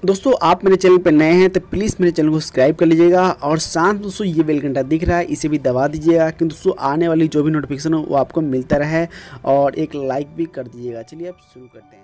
दोस्तों आप मेरे चैनल पर नए हैं तो प्लीज़ मेरे चैनल को सब्सक्राइब कर लीजिएगा और साथ दोस्तों ये बेल घंटा दिख रहा है इसे भी दबा दीजिएगा कि दोस्तों आने वाली जो भी नोटिफिकेशन हो वो आपको मिलता रहे और एक लाइक भी कर दीजिएगा। चलिए अब शुरू करते हैं।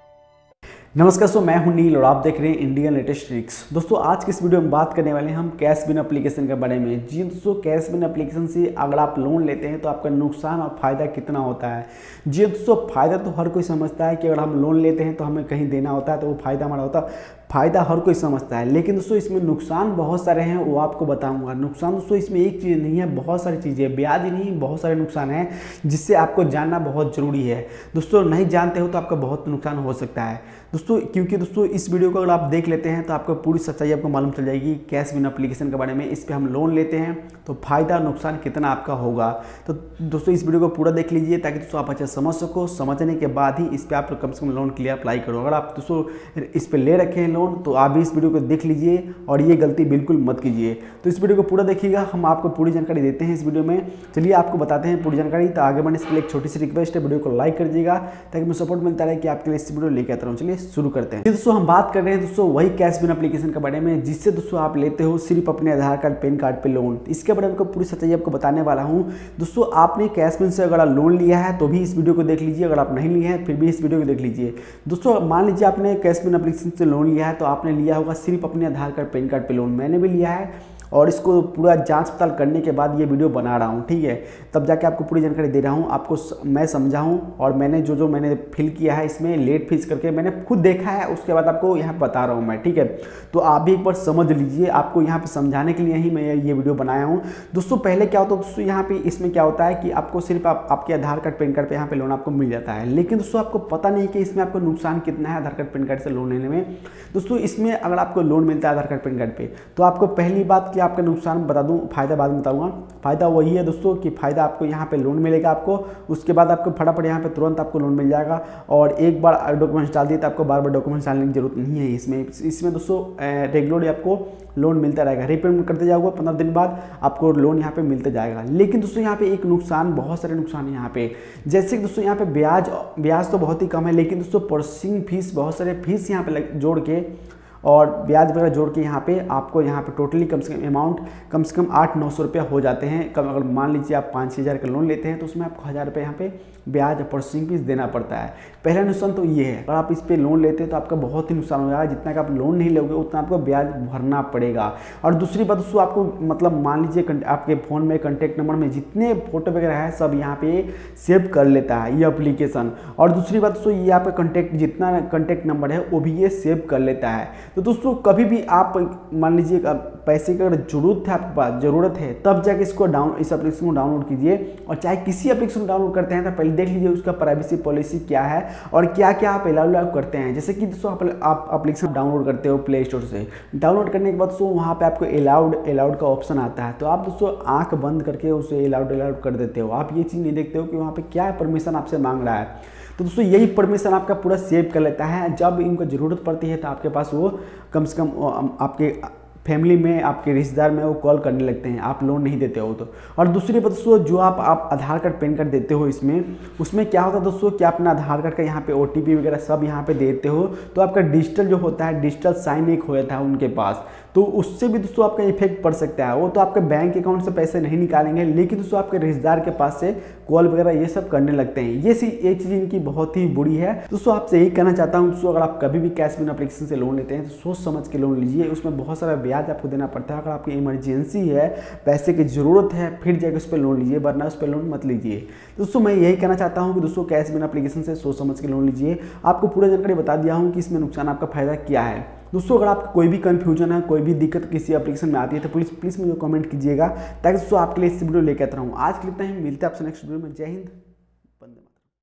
नमस्कार दोस्तों, मैं हूं नील और आप देख रहे हैं इंडियन लेटेस्ट ट्रिक्स। दोस्तों आज के इस वीडियो में बात करने वाले हैं हम कैश बिन एप्लीकेशन के बारे में। जी दोस्तों, कैश बिन एप्लीकेशन से अगर आप लोन लेते हैं तो आपका नुकसान और फायदा कितना होता है। जी दोस्तों, फायदा तो हर कोई समझता है कि अगर हम लोन लेते हैं तो हमें कहीं देना होता है तो वो फायदा हमारा होता है, फायदा हर कोई समझता है। लेकिन दोस्तों इसमें नुकसान बहुत सारे हैं, वो आपको बताऊंगा। नुकसान दोस्तों इसमें एक चीज़ नहीं है, बहुत सारी चीज़ें, ब्याज ही नहीं बहुत सारे नुकसान हैं जिससे आपको जानना बहुत ज़रूरी है। दोस्तों नहीं जानते हो तो आपका बहुत नुकसान हो सकता है दोस्तों, क्योंकि दोस्तों इस वीडियो को अगर आप देख लेते हैं तो आपको पूरी सच्चाई आपको मालूम चल जाएगी कैश बिन एप्लीकेशन के बारे में। इस पर हम लोन लेते हैं तो फायदा नुकसान कितना आपका होगा। तो दोस्तों इस वीडियो को पूरा देख लीजिए ताकि दोस्तों आप अच्छे समझ सको। समझने के बाद ही इस पर आप कम से कम लोन के लिए अप्लाई करो। अगर आप दोस्तों इस पर ले रखे हैं लोन तो आप भी इस वीडियो को देख लीजिए और ये गलती बिल्कुल मत कीजिए। तो इस वीडियो को पूरा देखिएगा, हम आपको पूरी जानकारी देते हैं इस वीडियो में। चलिए आपको बताते हैं पूरी जानकारी। तो आगे बढ़ने से पहले एक छोटी सी रिक्वेस्ट है, वीडियो को लाइक कर दीजिएगा ताकि मुझे सपोर्ट मिलता रहे कि आपके लिए इस वीडियो लेकर आता रहूँ। चलिए शुरू करते हैं। दोस्तों हम बात कर रहे हैं दोस्तों वही कैश बिन एप्लीकेशन के बारे में जिससे दोस्तों आप लेते हो सिर्फ अपने आधार कार्ड पैन कार्ड पे लोन। इसके बारे में पूरी सच्चाई आपको बताने वाला हूं। दोस्तों आपने कैश बिन से अगर लोन लिया है तो भी इस वीडियो को देख लीजिए, अगर आप नहीं लिए हैं फिर भी इस वीडियो को देख लीजिए। दोस्तों मान लीजिए आपने कैश बिन एप्लीकेशन से लोन लिया है तो आपने लिया होगा सिर्फ अपने आधार कार्ड पैन कार्ड पे लोन। मैंने भी लिया है और इसको पूरा जांच पड़ताल करने के बाद ये वीडियो बना रहा हूँ, ठीक है। तब जाके आपको पूरी जानकारी दे रहा हूँ, आपको मैं समझाऊँ और मैंने जो मैंने फिल किया है इसमें लेट फीस करके मैंने खुद देखा है, उसके बाद आपको यहाँ बता रहा हूँ मैं, ठीक है। तो आप भी एक बार समझ लीजिए, आपको यहाँ पे समझाने के लिए ही मैं ये वीडियो बनाया हूँ। दोस्तों पहले क्या होता है दोस्तों, यहाँ पे इसमें क्या होता है कि आपको सिर्फ आपके आधार कार्ड पैन कार्ड पे यहाँ पे लोन आपको मिल जाता है। लेकिन दोस्तों आपको पता नहीं कि इसमें आपको नुकसान कितना है आधार कार्ड पैन कार्ड से लोन लेने में। दोस्तों इसमें अगर आपको लोन मिलता है आधार कार्ड पैन कार्ड पे तो आपको पहली बात कि आपका नुकसान बता दूं, फायदा बाद में बताऊंगा। फायदा वही है दोस्तों कि फायदा आपको यहाँ पे लोन मिलेगा आपको, उसके बाद आपको फटाफट यहाँ पे तुरंत आपको लोन मिल जाएगा। और एक बार डॉक्यूमेंट्स डाल दिए तो आपको बार बार डॉक्यूमेंट्स डालने की जरूरत नहीं है। इसमें दोस्तों रेगुलरली आपको लोन मिलता रहेगा, रीपेमेंट करते जाओगे 15 दिन बाद आपको लोन यहाँ पे मिलते जाएगा। लेकिन दोस्तों यहाँ पे एक नुकसान, बहुत सारे नुकसान है यहाँ पे। जैसे कि दोस्तों यहाँ पे ब्याज तो बहुत ही कम है, लेकिन दोस्तों प्रोसेसिंग फीस, बहुत सारे फीस यहाँ पे जोड़ के और ब्याज वगैरह जोड़ के यहाँ पे आपको यहाँ पे टोटली कम से कम अमाउंट कम से कम 800-900 रुपया हो जाते हैं। अगर मान लीजिए आप 5-6 हज़ार का लोन लेते हैं तो उसमें आपको 1000 रुपये यहाँ पे ब्याज और प्रोसेसिंग फीस देना पड़ता है। पहला नुकसान तो ये है, अगर आप इस पर लोन लेते हैं तो आपका बहुत ही नुकसान हो जाएगा। जितना का आप लोन नहीं लोगे उतना आपको ब्याज भरना पड़ेगा। और दूसरी बात दोस्तों, आपको मतलब मान लीजिए आपके फ़ोन में कॉन्टैक्ट नंबर में जितने फोटो वगैरह है सब यहाँ पे सेव कर लेता है ये एप्लीकेशन। और दूसरी बात दोस्तों, ये आपका जितना कॉन्टैक्ट नंबर है वो भी ये सेव कर लेता है। तो दोस्तों कभी भी आप मान लीजिए पैसे की अगर जरूरत है, आपके पास ज़रूरत है, तब जाके इस एप्लीकेशन को डाउनलोड कीजिए। और चाहे किसी एप्लीकेशन को डाउनलोड करते हैं तो पहले देख लीजिए उसका प्राइवेसी पॉलिसी क्या है और क्या क्या आप अलाउ करते हैं। जैसे कि दोस्तों आप एप्लीकेशन डाउनलोड करते हो प्ले स्टोर से, डाउनलोड करने के बाद दोस्तों वहाँ पे आपको अलाउड का ऑप्शन आता है। तो आप दोस्तों आंख बंद करके उसे अलाउड कर देते हो। आप ये चीज़ नहीं देखते हो कि वहाँ पे क्या परमिशन आपसे मांग रहा है। तो दोस्तों यही परमिशन आपका पूरा सेव कर लेता है। जब इनको ज़रूरत पड़ती है तो आपके पास वो कम से कम आपके फैमिली में, आपके रिश्तेदार में वो कॉल करने लगते हैं, आप लोन नहीं देते हो तो। और दूसरी बात दोस्तों, जो आप आधार कार्ड पैन कार्ड देते हो उसमें क्या होता है दोस्तों कि अपना आधार कार्ड का यहाँ पे OTP वगैरह सब यहाँ पे देते हो तो आपका डिजिटल जो होता है, डिजिटल साइन एक हो जाता है उनके पास, तो उससे भी दोस्तों आपका इफेक्ट पड़ सकता है। वो तो आपके बैंक अकाउंट से पैसे नहीं निकालेंगे, लेकिन दोस्तों आपके रिश्तेदार के पास से कॉल वगैरह ये सब करने लगते हैं। ये चीज़ इनकी बहुत ही बुरी है। दोस्तों आपसे यही कहना चाहता हूँ दोस्तों, अगर आप कभी भी कैश बिन एप्लीकेशन से लोन लेते हैं तो सोच समझ के लोन लीजिए। उसमें बहुत सारा ब्याज आपको देना पड़ता है। अगर आपकी इमरजेंसी है, पैसे की ज़रूरत है, फिर जाकर उस पर लोन लीजिए, वरना उस पर लोन मत लीजिए। दोस्तों मैं यही कहना चाहता हूँ कि दोस्तों कैश बिन एप्लीकेशन से सोच समझ के लोन लीजिए। आपको पूरा जानकारी बता दिया हूँ कि इसमें नुकसान आपका फायदा क्या है। दोस्तों अगर आपको कोई भी कन्फ्यूजन है, कोई भी दिक्कत किसी एप्लीकेशन में आती है तो प्लीज़ मुझे कमेंट कीजिएगा ताकि दोस्तों आपके लिए इस वीडियो लेकर आता रहूँ। आज के लिए इतना ही, मिलते हैं आपसे नेक्स्ट वीडियो में। जय हिंद।